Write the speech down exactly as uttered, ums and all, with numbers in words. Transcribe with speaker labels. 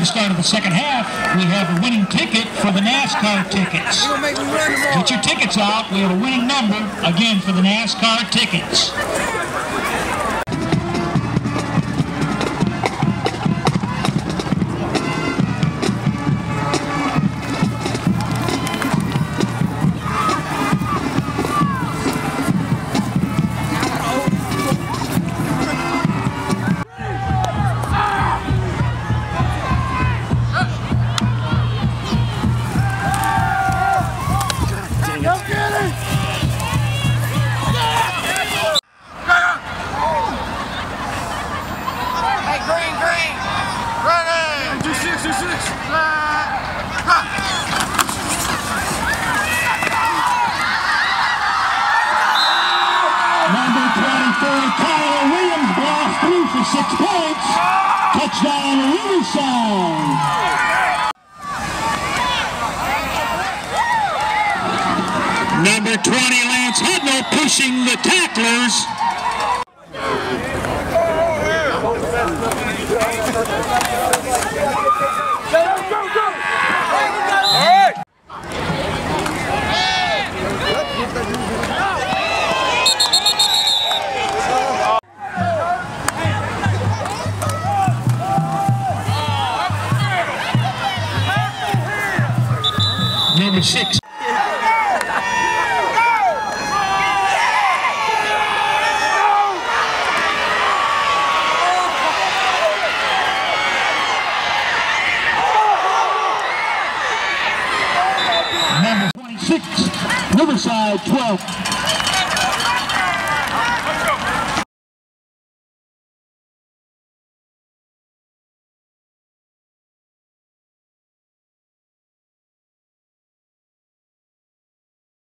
Speaker 1: the start of the second half, we have a winning ticket for the NASCAR tickets. Get your tickets out. We have a winning number, again, for the NASCAR tickets. Six points, touchdown Riverside. Number twenty, Lance Hudnall, pushing the tacklers. All right. Number six. Number twenty-six, Riverside twelve.